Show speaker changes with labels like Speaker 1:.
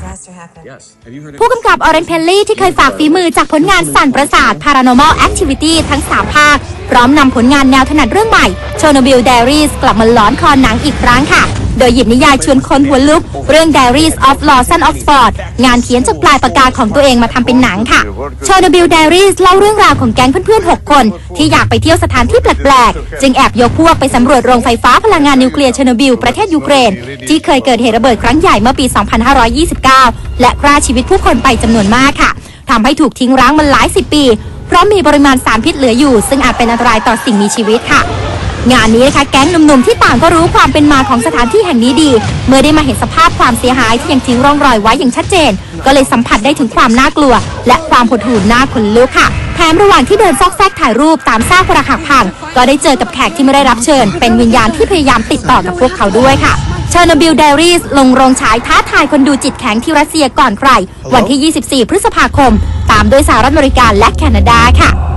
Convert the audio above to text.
Speaker 1: ผู้กำกับออเรนเพลลี่ที่เคยฝากฝีมือจากผลงานสั่นประสาท Paranormal Activity ทั้ง 3 ภาคพร้อมนำผลงานแนวถนัดเรื่องใหม่ Chernobyl Diaries กลับมาล้อนคอหนังอีกครั้งค่ะโดยหยิบนิยายชวนคนหัวลุกเรื่อง Diaries of Lawson of Ford งานเขียนจากปลายปากกาของตัวเองมาทำเป็นหนังค่ะ Chernobyl Diaries เล่าเรื่องราวของแก๊งเพื่อนๆ 6 คนที่อยากไปเที่ยวสถานที่แปลกๆจึงแอบยกพวกไปสำรวจโรงไฟฟ้าพลังงานนิวเคลียร์เชอร์โนบิลประเทศยูเครนที่เคยเกิดเหตุระเบิดครั้งใหญ่เมื่อปี 2529 และฆ่าชีวิตผู้คนไปจำนวนมากค่ะทำให้ถูกทิ้งร้างมาหลาย10 ปีเพราะมีปริมาณสารพิษเหลืออยู่ซึ่งอาจเป็นอันตรายต่อสิ่งมีชีวิตค่ะงานนี้นะคะแก๊งหนุ่มๆที่ต่างก็รู้ความเป็นมาของสถานที่แห่งนี้ดีเมื่อได้มาเห็นสภาพความเสียหายที่ยังทิ้งร่องรอยไว้อย่างชัดเจนก็เลยสัมผัสได้ถึงความน่ากลัวและความหดหู่น่าขนลุกค่ะแถมระหว่างที่เดินซอกแซกถ่ายรูปตามซากปรักหักพังก็ได้เจอกับแขกที่ไม่ได้รับเชิญเป็นวิญญาณที่พยายามติดต่อกับพวกเขาด้วยค่ะ Chernobyl Diaries ลงโรงฉายท้าทายคนดูจิตแข็งที่รัสเซียก่อนใครวันที่ 24 พฤษภาคมตามโดยสหรัฐอเมริกาและแคนาดาค่ะ